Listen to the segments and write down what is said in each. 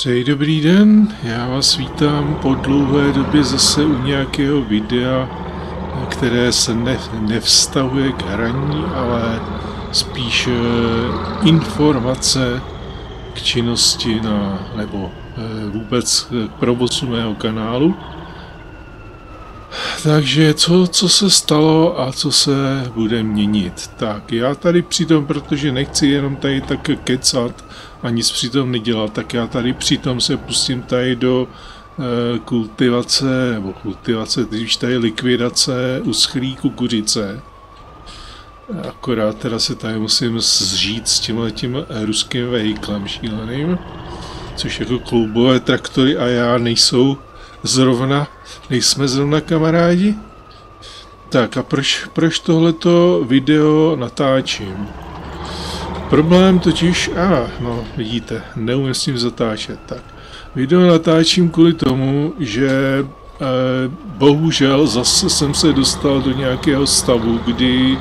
Přeji dobrý den, já vás vítám po dlouhé době zase u nějakého videa, které se nevztahuje k hraní, ale spíš informace k činnosti nebo vůbec k provozu mého kanálu. Takže co se stalo a co se bude měnit? Tak já tady přitom, protože nechci jenom tady tak kecat a nic přitom nedělat, tak já tady přitom se pustím tady do kultivace, když tady likvidace uschlý kukuřice. Akorát teda se tady musím zžít s tímhletím ruským vehiklem šíleným, což jako kloubové traktory a já nejsme zrovna kamarádi. Tak a proč tohleto video natáčím? Problém totiž, vidíte, neumím s tím zatáčet. Tak, video natáčím kvůli tomu, že bohužel zase jsem se dostal do nějakého stavu, kdy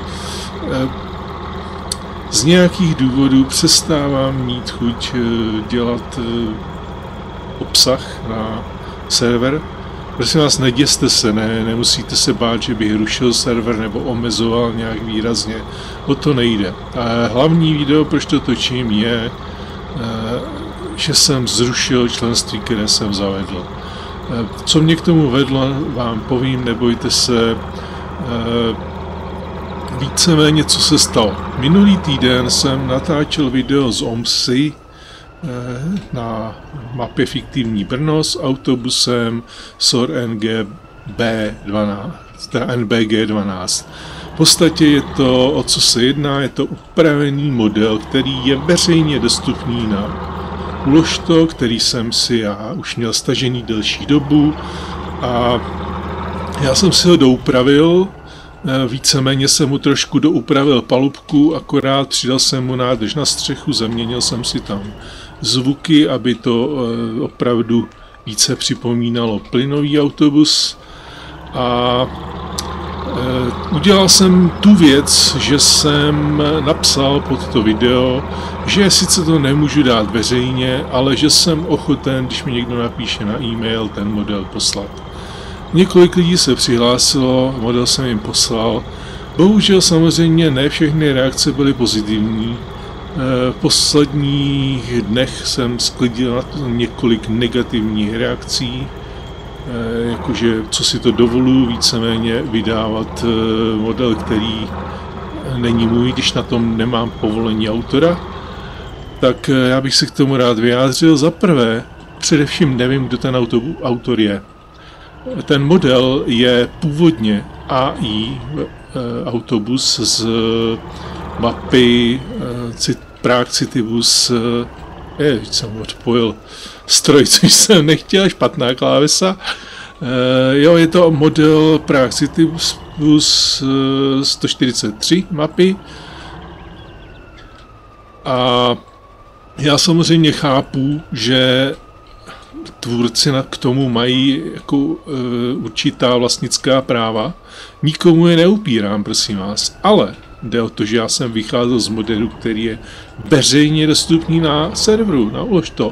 z nějakých důvodů přestávám mít chuť dělat obsah na server. Prosím vás, neděste se, nemusíte se bát, že bych rušil server nebo omezoval nějak výrazně. O to nejde. Hlavní video, proč to točím, je, že jsem zrušil členství, které jsem zavedl. Co mě k tomu vedlo, vám povím, nebojte se. Víceméně, co se stalo. Minulý týden jsem natáčel video z OMSI na mapě fiktivní Brno s autobusem SOR NBG12. V podstatě je to, o co se jedná, je to upravený model, který je veřejně dostupný na Uložto, který jsem si já už měl stažený delší dobu a já jsem si ho doupravil. Víceméně jsem mu trošku doupravil palubku, akorát přidal jsem mu nádrž na střechu, zaměnil jsem si tam zvuky, aby to opravdu více připomínalo plynový autobus. A udělal jsem tu věc, že jsem napsal pod to video, že sice to nemůžu dát veřejně, ale že jsem ochoten, když mi někdo napíše na e-mail, ten model poslat. Několik lidí se přihlásilo, model jsem jim poslal. Bohužel samozřejmě ne všechny reakce byly pozitivní. V posledních dnech jsem sklidil na to několik negativních reakcí, jakože co si to dovoluji víceméně vydávat model, který není můj, když na tom nemám povolení autora. Tak já bych se k tomu rád vyjádřil. Za prvé, především nevím, kdo ten autor je. Ten model je původně AI autobus z mapy Prague Citybus. Jsem odpojil stroj, což jsem nechtěl, špatná klávesa. Je to model Prague Citybus 143 mapy. A já samozřejmě chápu, že tvůrci k tomu mají jako určitá vlastnická práva. Nikomu je neupírám, prosím vás. Ale jde o to, že já jsem vycházel z modelu, který je veřejně dostupný na serveru, na Uložto.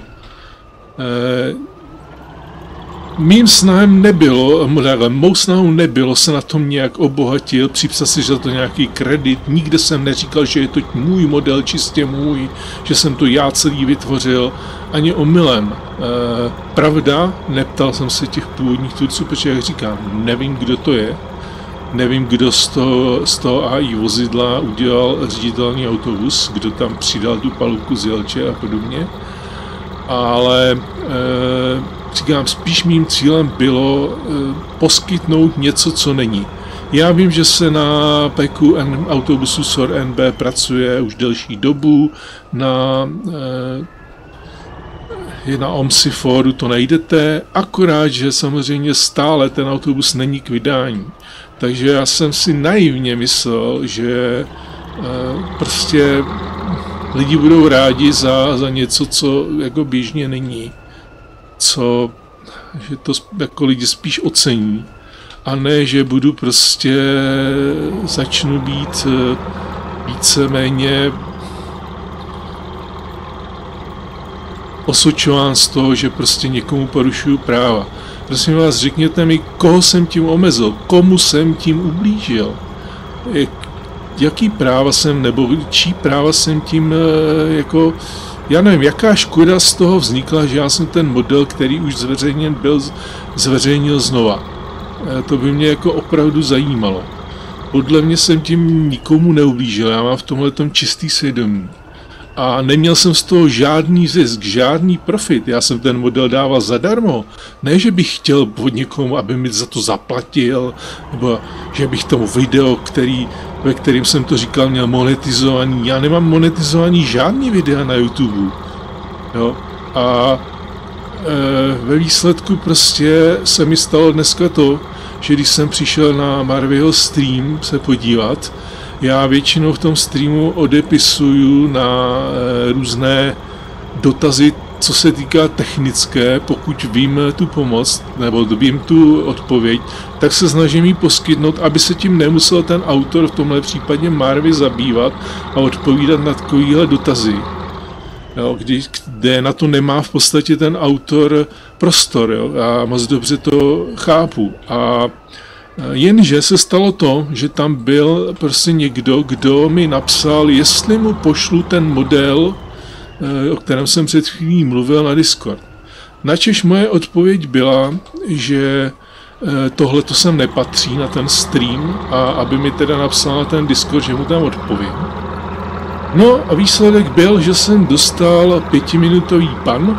Mou snahou nebylo se na tom nějak obohatil, připsat si za to nějaký kredit, nikde jsem neříkal, že je to můj model, čistě můj, že jsem to já celý vytvořil, ani omylem. Pravda, neptal jsem se těch původních tvůrců, protože jak říkám, nevím, kdo to je, nevím, kdo z toho AI vozidla udělal ředitelný autobus, kdo tam přidal tu palubku z jelče a podobně, ale říkám, spíš mým cílem bylo poskytnout něco, co není. Já vím, že se na PQN autobusu SOR NB pracuje už delší dobu, na OMSI fóru to najdete, akorát, že samozřejmě stále ten autobus není k vydání. Takže já jsem si naivně myslel, že prostě lidi budou rádi za něco, co jako běžně není. Že to jako lidi spíš ocení. A ne, že začnu být víceméně osočován z toho, že prostě někomu porušuju práva. Prosím vás, řekněte mi, koho jsem tím omezil, komu jsem tím ublížil, jaký práva jsem, nebo čí práva jsem tím jako, já nevím, jaká škoda z toho vznikla, že já jsem ten model, který už zveřejněn byl, zveřejnil znova. To by mě jako opravdu zajímalo. Podle mě jsem tím nikomu neublížil, já mám v tomhletom čistý svědomí. A neměl jsem z toho žádný zisk, žádný profit, já jsem ten model dával zadarmo. Ne, že bych chtěl od někomu, aby mi za to zaplatil, nebo že bych tomu video, ve kterým jsem to říkal, měl monetizovaný. Já nemám monetizovaný žádný videa na YouTube. Jo? A ve výsledku prostě se mi stalo dneska to, že když jsem přišel na Marvyho stream se podívat, já většinou v tom streamu odepisuju na různé dotazy, co se týká technické, pokud vím tu pomoc, nebo vím tu odpověď, tak se snažím jí poskytnout, aby se tím nemusel ten autor, v tomhle případě Marvy, zabývat a odpovídat na takovéhle dotazy. Jo, kde na to nemá v podstatě ten autor prostor, jo, já moc dobře to chápu. A jenže se stalo to, že tam byl prostě někdo, kdo mi napsal, jestli mu pošlu ten model, o kterém jsem před chvílí mluvil, na Discord. Načež moje odpověď byla, že tohle to sem nepatří na ten stream a aby mi teda napsal na ten Discord, že mu tam odpovím. No a výsledek byl, že jsem dostal 5minutový ban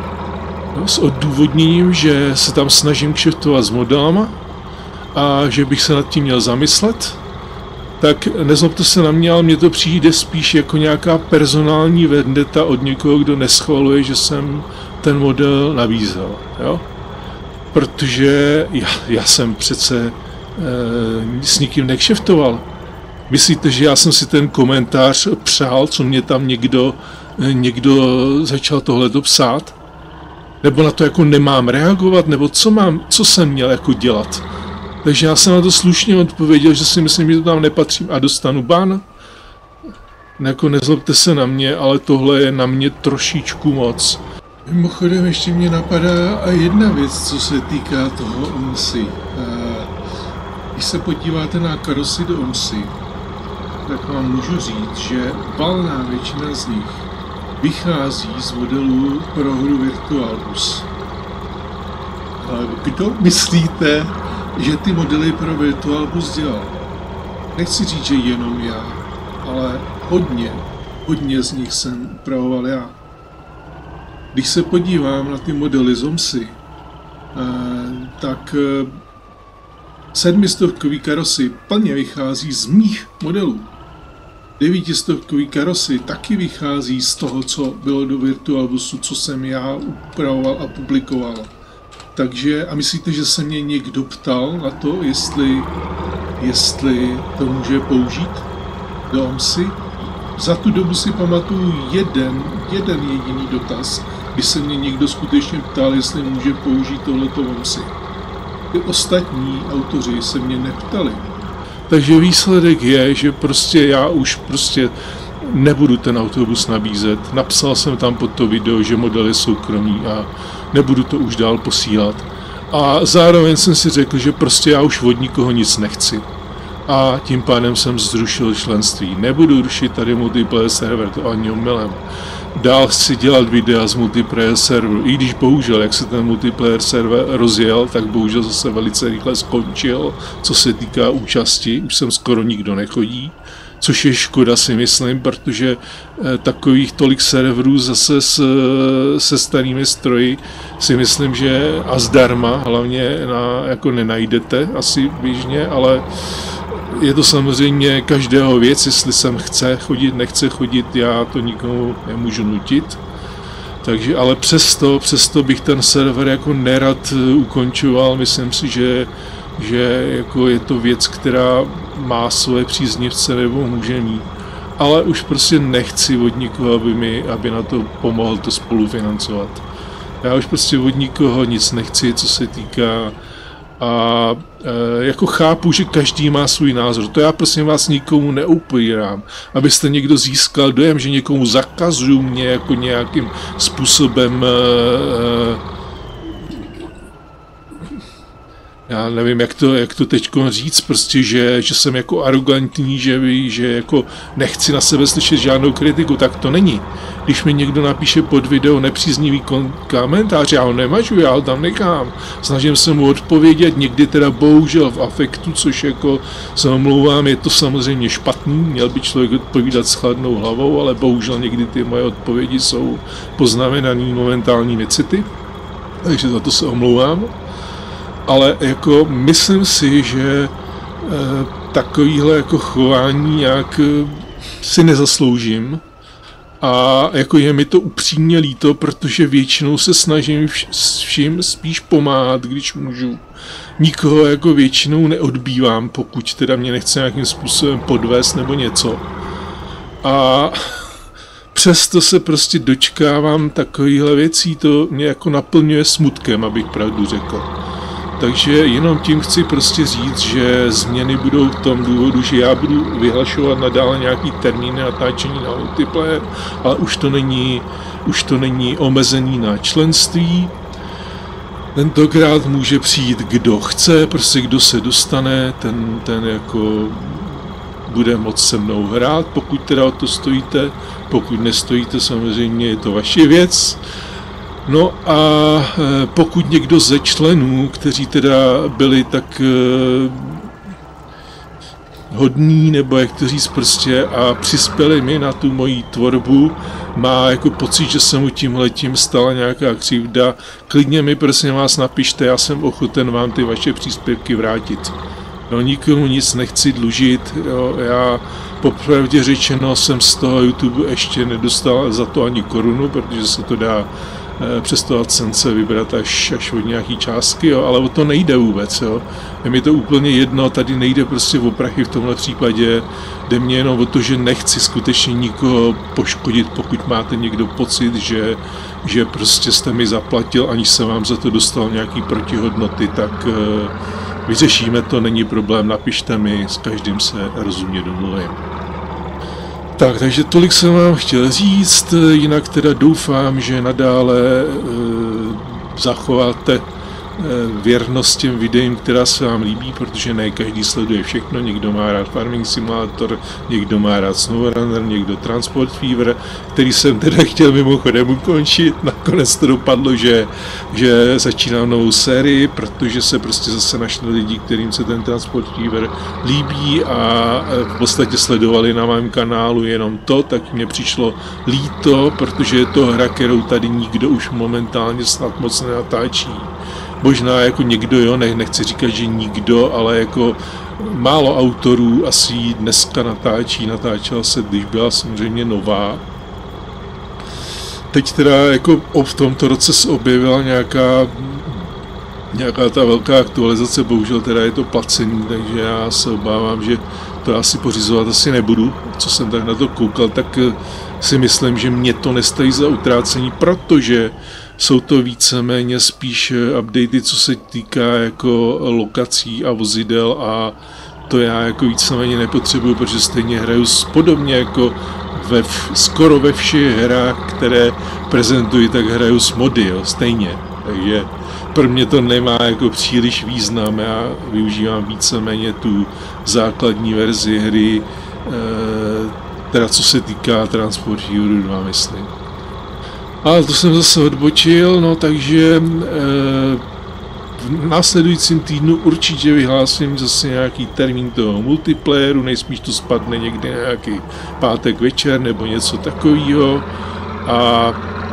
s odůvodněním, že se tam snažím kšeftovat s modelama a že bych se nad tím měl zamyslet. Tak nezlobte se na mě, ale mně to přijde spíš jako nějaká personální vendeta od někoho, kdo neschvaluje, že jsem ten model nabízel. Jo? Protože já jsem přece s nikým nekšeftoval. Myslíte, že já jsem si ten komentář přál, co mě tam někdo začal tohleto psát? Nebo na to jako nemám reagovat? Nebo co jsem měl jako dělat? Takže já jsem na to slušně odpověděl, že si myslím, že to tam nepatří a dostanu ban. Jako nezlobte se na mě, ale tohle je na mě trošičku moc. Mimochodem ještě mě napadá a jedna věc, co se týká toho OMSI. Když se podíváte na karosy do OMSI, tak vám můžu říct, že valná většina z nich vychází z modelů pro hru Virtual Bus. Kdo myslíte, že ty modely pro Virtual Bus dělal? Nechci říct, že jenom já, ale hodně z nich jsem upravoval já. Když se podívám na ty modely z OMSI, tak 700 karosy plně vychází z mých modelů. 900 karosy taky vychází z toho, co bylo do Virtual Busu, co jsem já upravoval a publikoval. Takže, a myslíte, že se mě někdo ptal na to, jestli to může použít do OMSI? Za tu dobu si pamatuju jeden jediný dotaz, kdy se mě někdo skutečně ptal, jestli může použít tohleto OMSI. Ty ostatní autoři se mě neptali. Takže výsledek je, že prostě já už prostě nebudu ten autobus nabízet. Napsal jsem tam pod to video, že model je soukromý a nebudu to už dál posílat. A zároveň jsem si řekl, že prostě já už od nikoho nic nechci. A tím pádem jsem zrušil členství. Nebudu rušit tady multiplayer server, to ani omylem. Dál chci dělat videa z multiplayer serveru, i když bohužel, jak se ten multiplayer server rozjel, tak bohužel zase velice rychle skončil, co se týká účasti, už sem skoro nikdo nechodí, což je škoda, si myslím, protože takových tolik serverů zase se starými stroji si myslím, že a zdarma hlavně jako nenajdete asi běžně, ale je to samozřejmě každého věc, jestli sem chce chodit, nechce chodit, já to nikomu nemůžu nutit. Takže, ale přesto bych ten server jako nerad ukončoval, myslím si, že jako je to věc, která má svoje příznivce nebo může mít. Ale už prostě nechci od nikoho, aby na to pomohl to spolufinancovat. Já už prostě od nikoho nic nechci, co se týká A jako chápu, že každý má svůj názor. To já prosím vás nikomu neupírám, abyste někdo získal dojem, že někomu zakazuju mě jako nějakým způsobem já nevím, jak to teď říct, prostě, že jsem jako arrogantní, že jako nechci na sebe slyšet žádnou kritiku, tak to není. Když mi někdo napíše pod video nepříznivý komentář, já ho nemažu, já ho tam nechám. Snažím se mu odpovědět, někdy teda bohužel v afektu, což jako se omlouvám, je to samozřejmě špatný, měl by člověk odpovídat s chladnou hlavou, ale bohužel někdy ty moje odpovědi jsou poznamenaný momentálními city, takže za to se omlouvám. Ale jako myslím si, že takovýhle jako chování nějak si nezasloužím a jako je mi to upřímně líto, protože většinou se snažím vším spíš pomáhat, když můžu. Nikoho jako většinou neodbývám, pokud teda mě nechce nějakým způsobem podvést nebo něco. A přesto se prostě dočkávám takovýchhle věcí, to mě jako naplňuje smutkem, abych pravdu řekl. Takže jenom tím chci prostě říct, že změny budou v tom důvodu, že já budu vyhlašovat nadále nějaký termíny natáčení na multiplayer, ale už to není omezený na členství. Tentokrát může přijít kdo chce, prostě kdo se dostane, ten jako bude moct se mnou hrát, pokud teda o to stojíte, pokud nestojíte, samozřejmě je to vaše věc. No a pokud někdo ze členů, kteří teda byli tak hodní, nebo jak to říct prostě, a přispěli mi na tu moji tvorbu, má jako pocit, že se mu tímhletím stala nějaká křivda, klidně mi prosím vás napište, já jsem ochoten vám ty vaše příspěvky vrátit. No, nikomu nic nechci dlužit, jo, já popravdě řečeno jsem z toho YouTube ještě nedostal za to ani korunu, protože se to dá přes to AdSense vybrat až od nějaký částky, jo, ale o to nejde vůbec, jo. Je mi to úplně jedno, tady nejde prostě o prachy v tomhle případě, jde mě jenom o to, že nechci skutečně nikoho poškodit, pokud máte někdo pocit, že prostě jste mi zaplatil, aniž jsem vám za to dostal nějaký protihodnoty, tak vyřešíme to, není problém, napište mi, s každým se rozumně domluvím. Tak, takže tolik jsem vám chtěl říct, jinak teda doufám, že nadále zachováte věrnost těm videím, která se vám líbí, protože ne každý sleduje všechno, někdo má rád Farming Simulator, někdo má rád SnowRunner, někdo Transport Fever, který jsem teda chtěl mimochodem ukončit, nakonec to dopadlo, že začínám novou sérii, protože se prostě zase našli lidi, kterým se ten Transport Fever líbí a v podstatě sledovali na mém kanálu jenom to, tak mě přišlo líto, protože je to hra, kterou tady nikdo už momentálně snad moc nenatáčí. Možná jako někdo, jo, nechci říkat, že nikdo, ale jako málo autorů asi ji dneska natáčela se, když byla samozřejmě nová. Teď teda jako v tomto roce se objevila nějaká ta velká aktualizace, bohužel teda je to placení, takže já se obávám, že to asi pořizovat asi nebudu. Co jsem tak na to koukal, tak si myslím, že mě to nestojí za utrácení, protože jsou to víceméně spíš updaty, co se týká jako lokací a vozidel a to já jako víceméně nepotřebuju, protože stejně hraju podobně jako skoro ve všech hrách, které prezentuji, tak hraju s mody, jo, stejně. Takže pro mě to nemá jako příliš význam, já využívám víceméně tu základní verzi hry, teda co se týká Transport Fever 2, myslím. Ale to jsem zase odbočil, no takže v následujícím týdnu určitě vyhlásím zase nějaký termín toho multiplayeru, nejspíš to spadne někdy nějaký pátek večer nebo něco takového. A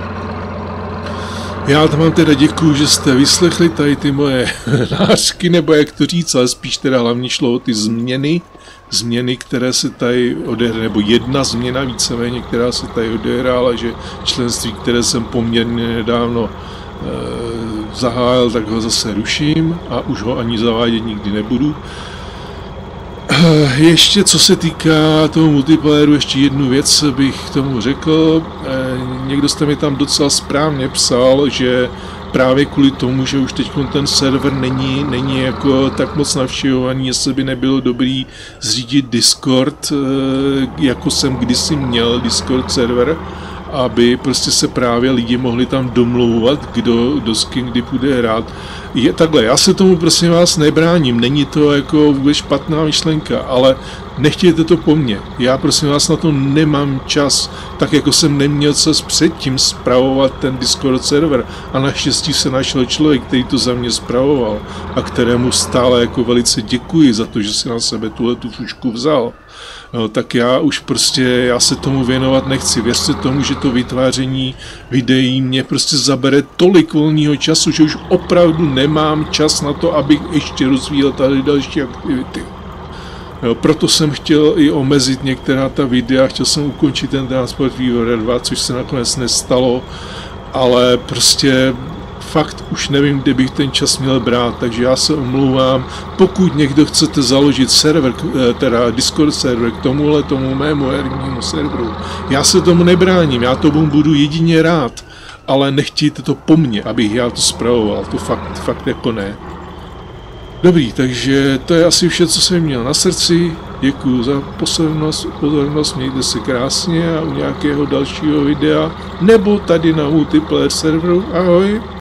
já vám teda děkuju, že jste vyslechli tady ty moje nářky, nebo jak to říct, ale spíš teda hlavně šlo o ty změny, které se tady odehrály, nebo jedna změna víceméně, která se tady odehrála, že členství, které jsem poměrně nedávno zahájil, tak ho zase ruším a už ho ani zavádět nikdy nebudu. Ještě co se týká toho multiplayeru, ještě jednu věc bych k tomu řekl. Někdo jste mi tam docela správně psal, že právě kvůli tomu, že už teď ten server není jako tak moc navštěvovaný, jestli by nebylo dobrý zřídit Discord, jako jsem kdysi měl Discord server, aby prostě se právě lidi mohli tam domlouvat, kdo s kým kdy půjde hrát. Je takhle, já se tomu prosím vás nebráním, není to jako vůbec špatná myšlenka, ale nechtějte to po mně. Já prosím vás na to nemám čas, tak jako jsem neměl čas předtím spravovat ten Discord server a naštěstí se našel člověk, který to za mě spravoval a kterému stále jako velice děkuji za to, že si na sebe tu fušku vzal. No, tak já se tomu věnovat nechci. Věřte tomu, že to vytváření videí mě prostě zabere tolik volného času, že už opravdu nemám čas na to, abych ještě rozvíjel tady další aktivity. Jo, proto jsem chtěl i omezit některá ta videa, chtěl jsem ukončit ten Transport Fever 2, což se nakonec nestalo, ale prostě fakt už nevím, kde bych ten čas měl brát, takže já se omlouvám. Pokud někdo chcete založit server, teda Discord server k tomu mému hernímu serveru, já se tomu nebráním, já tomu budu jedině rád, ale nechtějte to po mně, abych já to spravoval, to fakt jako ne. Dobrý, takže to je asi vše, co jsem měl na srdci. Děkuji za pozornost, mějte se krásně a u nějakého dalšího videa nebo tady na multiplayer serveru. Ahoj!